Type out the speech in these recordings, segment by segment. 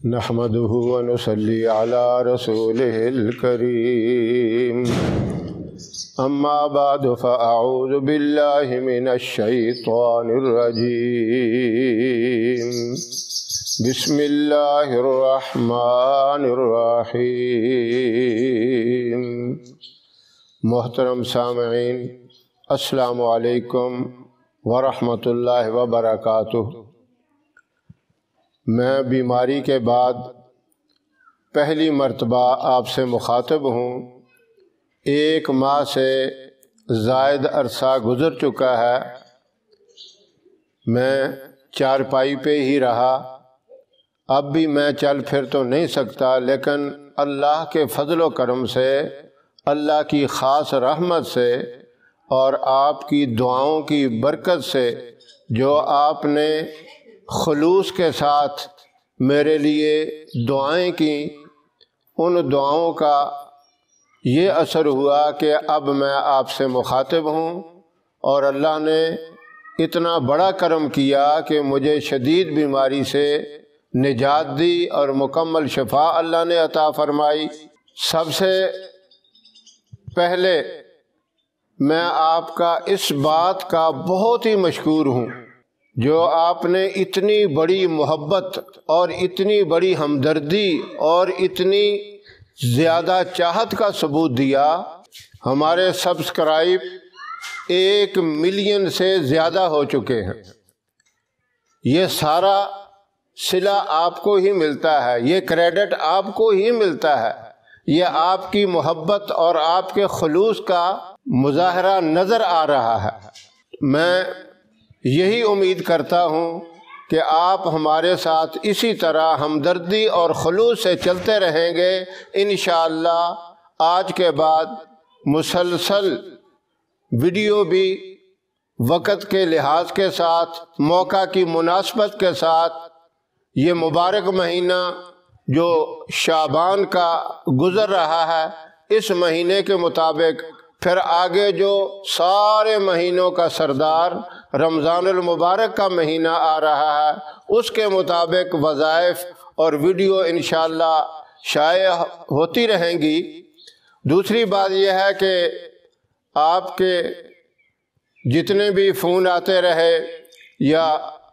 نحمده ونصلي على رسوله الكريم اما بعد فاعوذ بالله من الشيطان الرجيم بسم الله الرحمن الرحیم۔ محترم سامعین، السلام علیکم ورحمۃ اللہ وبرکاتہ۔ میں بیماری کے بعد پہلی مرتبہ آپ سے مخاطب ہوں۔ 1 ماہ سے زائد عرصہ گزر چکا ہے۔ میں چارپائی پہ ہی رہا۔ اب بھی میں چل پھر تو نہیں سکتا، لیکن اللہ کے فضل و کرم سے، اللہ کی خاص رحمت سے اور آپ کی دعاؤں کی برکت سے، جو آپ نے خلوص کے ساتھ میرے لیے دعائیں کی، ان دعاؤں کا یہ اثر ہوا کہ اب میں آپ سے مخاطب ہوں، اور اللہ نے اتنا بڑا کرم کیا کہ مجھے شدید بیماری سے نجات دی اور مکمل شفا اللہ نے عطا فرمائی۔ سب سے پہلے میں آپ کا اس بات کا بہت ہی مشکور ہوں جو آپ نے اتنی بڑی محبت اور اتنی بڑی ہمدردی اور اتنی زیادہ چاہت کا ثبوت دیا۔ ہمارے سبسکرائب 1 ملین سے زیادہ ہو چکے ہیں۔ یہ سارا صلہ آپ کو ہی ملتا ہے، یہ کریڈٹ آپ کو ہی ملتا ہے، یہ آپ کی محبت اور آپ کے خلوص کا مظاہرہ نظر آ رہا ہے۔ میں یہی امید کرتا ہوں کہ آپ ہمارے ساتھ اسی طرح ہمدردی اور خلوص سے چلتے رہیں گے۔ انشاءاللہ آج کے بعد مسلسل ویڈیو بھی وقت کے لحاظ کے ساتھ، موقع کی مناسبت کے ساتھ، یہ مبارک مہینہ جو شعبان کا گزر رہا ہے، اس مہینے کے مطابق پھر آگے جو سارے مہینوں کا سردار رمضان المبارک کا مہینہ آ رہا ہے، اس کے مطابق وظائف اور ویڈیو انشاءاللہ شائع ہوتی رہیں گی۔ دوسری بات یہ ہے کہ آپ کے جتنے بھی فون آتے رہے یا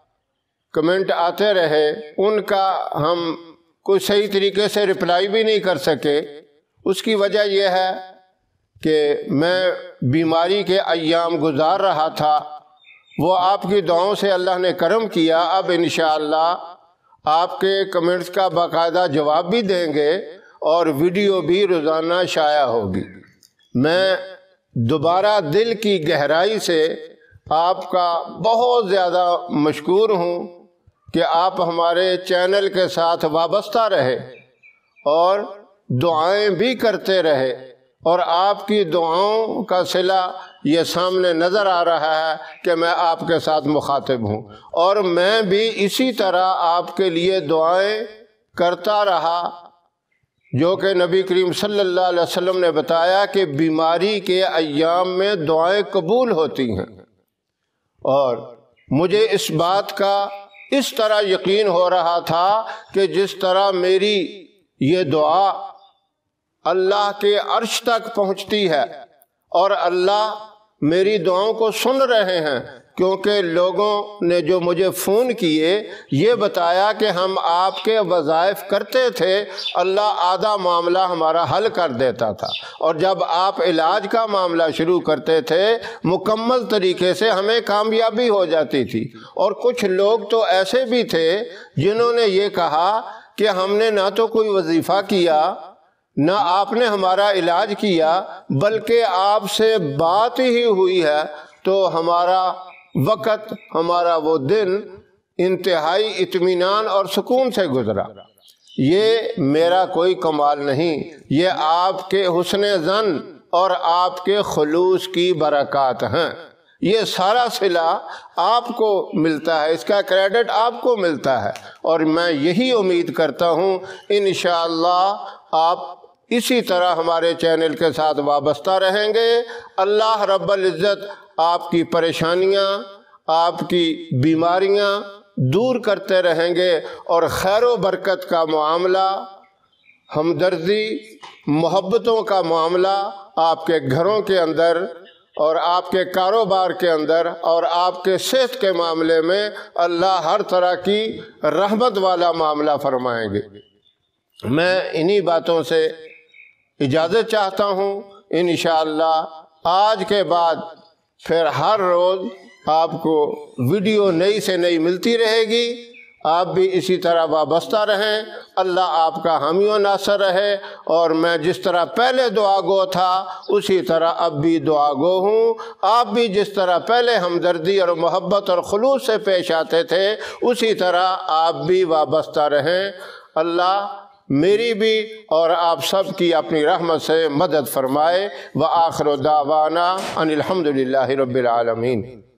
کمنٹ آتے رہے، ان کا ہم کوئی صحیح طریقے سے رپلائی بھی نہیں کر سکے۔ اس کی وجہ یہ ہے کہ میں بیماری کے ایام گزار رہا تھا، وہ آپ کی دعاؤں سے اللہ نے کرم کیا۔ اب انشاءاللہ آپ کے کمنٹس کا باقاعدہ جواب بھی دیں گے اور ویڈیو بھی روزانہ شائع ہوگی۔ میں دوبارہ دل کی گہرائی سے آپ کا بہت زیادہ مشکور ہوں کہ آپ ہمارے چینل کے ساتھ وابستہ رہے اور دعائیں بھی کرتے رہے، اور آپ کی دعاؤں کا صلہ یہ سامنے نظر آ رہا ہے کہ میں آپ کے ساتھ مخاطب ہوں، اور میں بھی اسی طرح آپ کے لیے دعائیں کرتا رہا، جو کہ نبی کریم صلی اللہ علیہ وسلم نے بتایا کہ بیماری کے ایام میں دعائیں قبول ہوتی ہیں۔ اور مجھے اس بات کا اس طرح یقین ہو رہا تھا کہ جس طرح میری یہ دعا اللہ کے عرش تک پہنچتی ہے اور اللہ میری دعاؤں کو سن رہے ہیں، کیونکہ لوگوں نے جو مجھے فون کیے یہ بتایا کہ ہم آپ کے وظائف کرتے تھے، اللہ آدھا معاملہ ہمارا حل کر دیتا تھا، اور جب آپ علاج کا معاملہ شروع کرتے تھے مکمل طریقے سے ہمیں کامیابی ہو جاتی تھی۔ اور کچھ لوگ تو ایسے بھی تھے جنہوں نے یہ کہا کہ ہم نے نہ تو کوئی وظیفہ کیا، نہ آپ نے ہمارا علاج کیا، بلکہ آپ سے بات ہی ہوئی ہے تو ہمارا وقت، ہمارا وہ دن انتہائی اطمینان اور سکون سے گزرا۔ یہ میرا کوئی کمال نہیں، یہ آپ کے حسن ظن اور آپ کے خلوص کی برکات ہیں۔ یہ سارا صلہ آپ کو ملتا ہے، اس کا کریڈٹ آپ کو ملتا ہے، اور میں یہی امید کرتا ہوں انشاءاللہ آپ اسی طرح ہمارے چینل کے ساتھ وابستہ رہیں گے۔ اللہ رب العزت آپ کی پریشانیاں، آپ کی بیماریاں دور کرتے رہیں گے، اور خیر و برکت کا معاملہ، ہمدردی، محبتوں کا معاملہ آپ کے گھروں کے اندر اور آپ کے کاروبار کے اندر اور آپ کے صحت کے معاملے میں اللہ ہر طرح کی رحمت والا معاملہ فرمائیں گے۔ میں انہی باتوں سے اجازت چاہتا ہوں۔ انشاءاللہ آج کے بعد پھر ہر روز آپ کو ویڈیو نئی سے نئی ملتی رہے گی، آپ بھی اسی طرح وابستہ رہیں۔ اللہ آپ کا حامی و ناصر رہے، اور میں جس طرح پہلے دعا گو تھا اسی طرح اب بھی دعا گو ہوں۔ آپ بھی جس طرح پہلے ہمدردی اور محبت اور خلوص سے پیش آتے تھے اسی طرح آپ بھی وابستہ رہیں۔ اللہ میری بھی اور آپ سب کی اپنی رحمت سے مدد فرمائے۔ وآخر دعوانا ان الحمد للہ رب العالمین۔